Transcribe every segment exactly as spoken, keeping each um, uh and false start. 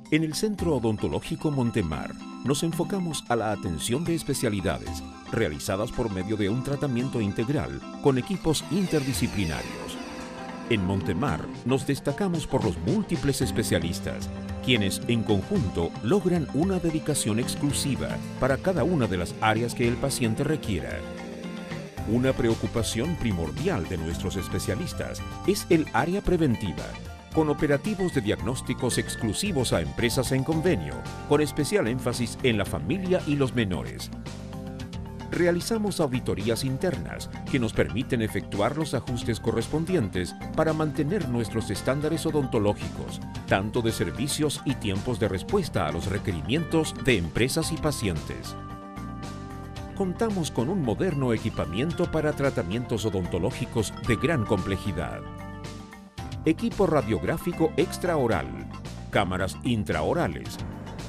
En el Centro Odontológico Montemar nos enfocamos a la atención de especialidades realizadas por medio de un tratamiento integral con equipos interdisciplinarios. En Montemar nos destacamos por los múltiples especialistas, quienes en conjunto logran una dedicación exclusiva para cada una de las áreas que el paciente requiera. Una preocupación primordial de nuestros especialistas es el área preventiva, con operativos de diagnósticos exclusivos a empresas en convenio, con especial énfasis en la familia y los menores. Realizamos auditorías internas que nos permiten efectuar los ajustes correspondientes para mantener nuestros estándares odontológicos, tanto de servicios y tiempos de respuesta a los requerimientos de empresas y pacientes. Contamos con un moderno equipamiento para tratamientos odontológicos de gran complejidad. Equipo radiográfico extraoral, cámaras intraorales,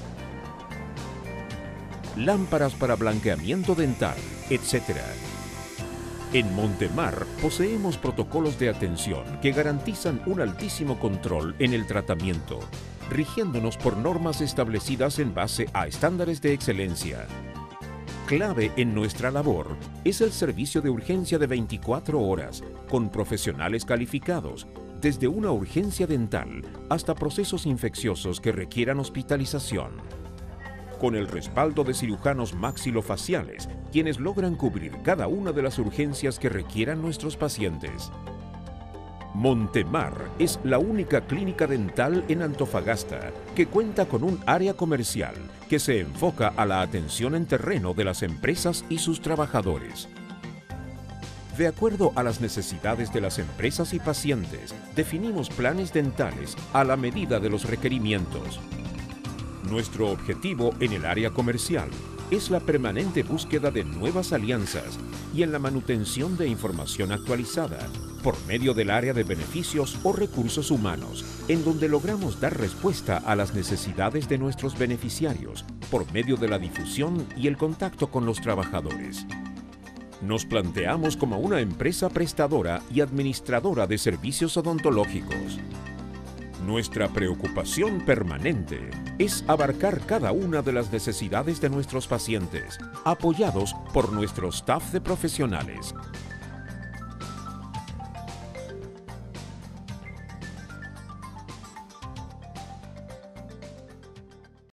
lámparas para blanqueamiento dental, etcétera. En Montemar poseemos protocolos de atención que garantizan un altísimo control en el tratamiento, rigiéndonos por normas establecidas en base a estándares de excelencia. Clave en nuestra labor es el servicio de urgencia de veinticuatro horas, con profesionales calificados, desde una urgencia dental hasta procesos infecciosos que requieran hospitalización. Con el respaldo de cirujanos maxilofaciales, quienes logran cubrir cada una de las urgencias que requieran nuestros pacientes. Montemar es la única clínica dental en Antofagasta que cuenta con un área comercial que se enfoca a la atención en terreno de las empresas y sus trabajadores. De acuerdo a las necesidades de las empresas y pacientes, definimos planes dentales a la medida de los requerimientos. Nuestro objetivo en el área comercial es la permanente búsqueda de nuevas alianzas y en la manutención de información actualizada por medio del área de beneficios o recursos humanos, en donde logramos dar respuesta a las necesidades de nuestros beneficiarios por medio de la difusión y el contacto con los trabajadores. Nos planteamos como una empresa prestadora y administradora de servicios odontológicos. Nuestra preocupación permanente es abarcar cada una de las necesidades de nuestros pacientes, apoyados por nuestro staff de profesionales.